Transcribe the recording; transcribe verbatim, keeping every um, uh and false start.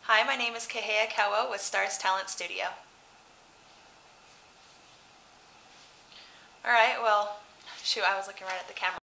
Hi, my name is Kahea with Stars Talent Studio. Alright, well, shoot, I was looking right at the camera.